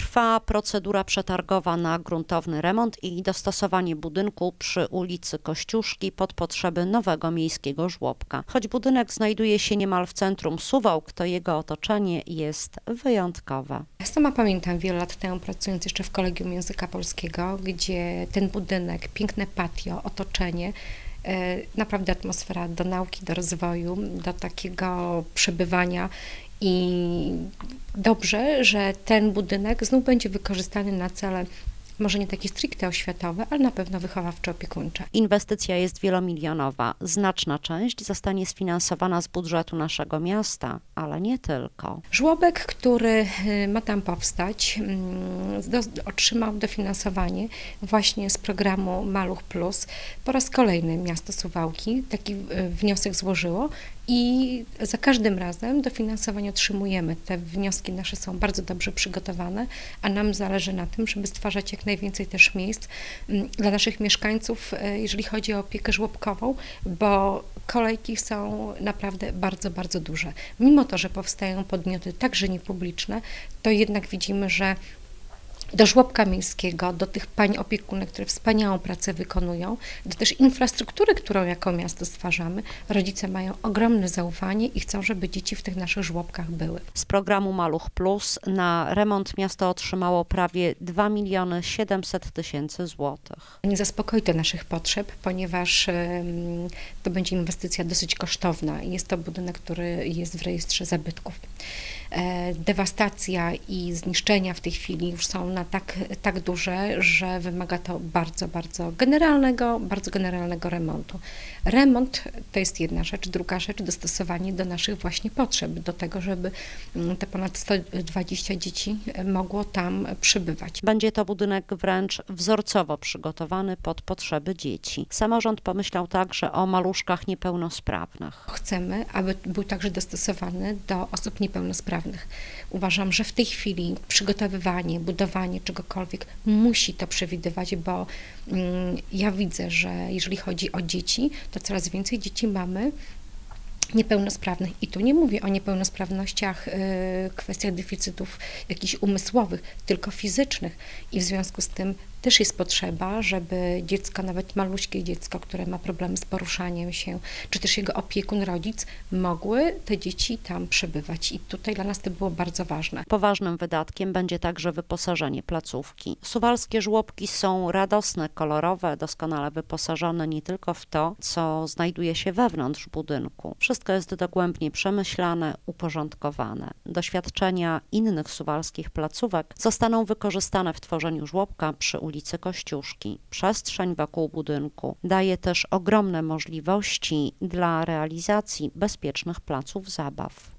Trwa procedura przetargowa na gruntowny remont i dostosowanie budynku przy ulicy Kościuszki pod potrzeby nowego miejskiego żłobka. Choć budynek znajduje się niemal w centrum Suwałk, to jego otoczenie jest wyjątkowe. Sama pamiętam wiele lat temu, pracując jeszcze w Kolegium Języka Polskiego, gdzie ten budynek, piękne patio, otoczenie, naprawdę atmosfera do nauki, do rozwoju, do takiego przebywania. I dobrze, że ten budynek znów będzie wykorzystany na cele, może nie takie stricte oświatowe, ale na pewno wychowawczo-opiekuńcze. Inwestycja jest wielomilionowa. Znaczna część zostanie sfinansowana z budżetu naszego miasta, ale nie tylko. Żłobek, który ma tam powstać, otrzymał dofinansowanie właśnie z programu Maluch Plus. Po raz kolejny miasto Suwałki taki wniosek złożyło i za każdym razem dofinansowanie otrzymujemy. Te wnioski nasze są bardzo dobrze przygotowane, a nam zależy na tym, żeby stwarzać jak najwięcej też miejsc dla naszych mieszkańców, jeżeli chodzi o opiekę żłobkową, bo kolejki są naprawdę bardzo, bardzo duże. Mimo to, że powstają podmioty także niepubliczne, to jednak widzimy, że do żłobka miejskiego, do tych pań opiekunek, które wspaniałą pracę wykonują, do też infrastruktury, którą jako miasto stwarzamy, rodzice mają ogromne zaufanie i chcą, żeby dzieci w tych naszych żłobkach były. Z programu Maluch Plus na remont miasto otrzymało prawie 2 700 000 złotych. Nie zaspokoi to naszych potrzeb, ponieważ to będzie inwestycja dosyć kosztowna. Jest to budynek, który jest w rejestrze zabytków. Dewastacja i zniszczenia w tej chwili już są na tak duże, że wymaga to bardzo generalnego remontu. Remont to jest jedna rzecz, druga rzecz dostosowanie do naszych właśnie potrzeb, do tego, żeby te ponad 120 dzieci mogło tam przybywać. Będzie to budynek wręcz wzorcowo przygotowany pod potrzeby dzieci. Samorząd pomyślał także o maluszkach niepełnosprawnych. Chcemy, aby był także dostosowany do osób niepełnosprawnych. Uważam, że w tej chwili przygotowywanie, budowanie czegokolwiek musi to przewidywać, bo ja widzę, że jeżeli chodzi o dzieci, to coraz więcej dzieci mamy niepełnosprawnych. I tu nie mówię o niepełnosprawnościach, kwestiach deficytów jakichś umysłowych, tylko fizycznych. I w związku z tym też jest potrzeba, żeby dziecko, nawet maluśkie dziecko, które ma problemy z poruszaniem się, czy też jego opiekun, rodzic, mogły te dzieci tam przebywać. I tutaj dla nas to było bardzo ważne. Poważnym wydatkiem będzie także wyposażenie placówki. Suwalskie żłobki są radosne, kolorowe, doskonale wyposażone nie tylko w to, co znajduje się wewnątrz budynku. Wszystko jest dogłębnie przemyślane, uporządkowane. Doświadczenia innych suwalskich placówek zostaną wykorzystane w tworzeniu żłobka przy ulicy Kościuszki. Przestrzeń wokół budynku daje też ogromne możliwości dla realizacji bezpiecznych placów zabaw.